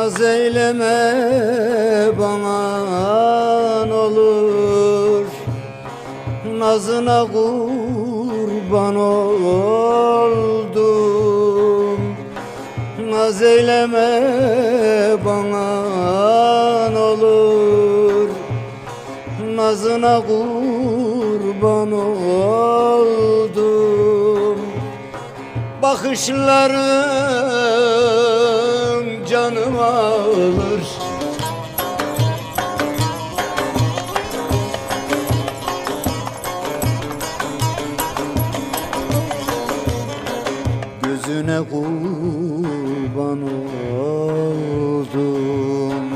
Naz eyleme bana olur, nazına kurban oldum. Naz eyleme bana olur, nazına kurban oldum. Bakışların canımı alır, gözüne kurban oldum.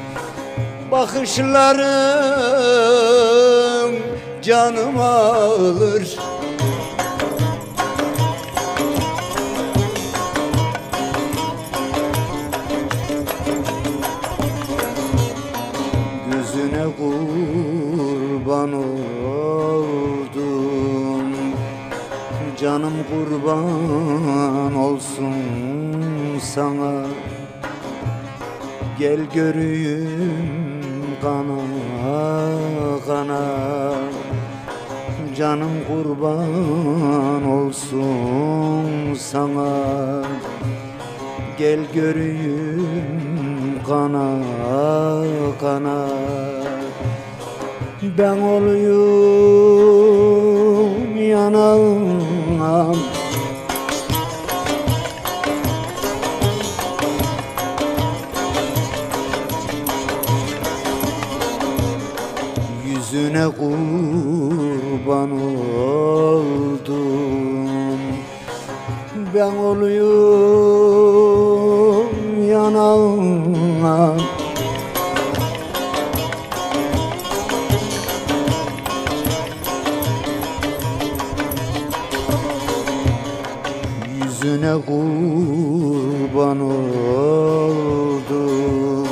Bakışların canımı alır, gözüne kurban oldum. Canım kurban olsun sana, gel göreyim kana kana. Canım kurban olsun sana, gel göreyim kana kana. Ben olayım yanağım, yüzüne kurban oldum. Ben olayım yanağım, yüzüne kurban oldum.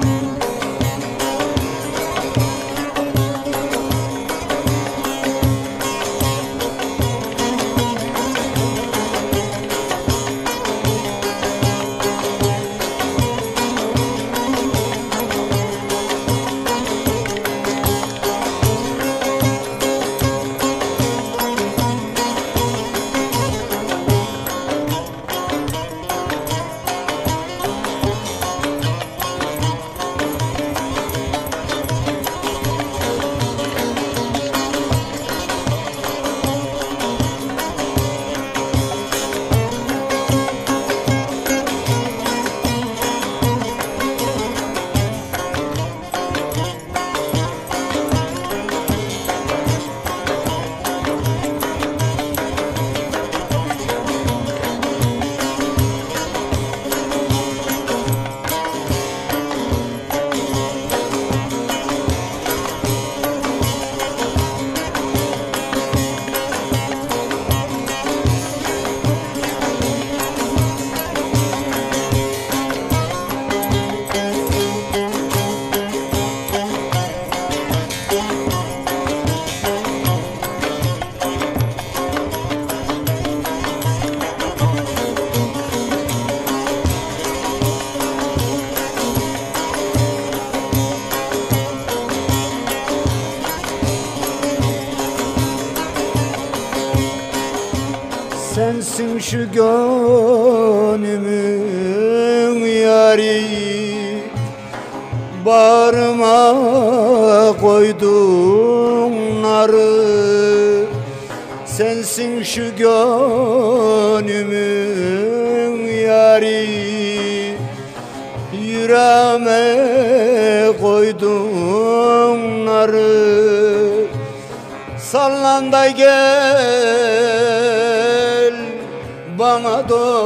Sensin şu gönlümün yari, bağrıma koydum narı. Sensin şu gönlümün yari, yüreğime koydum narı. Sallan da gel bana doğru.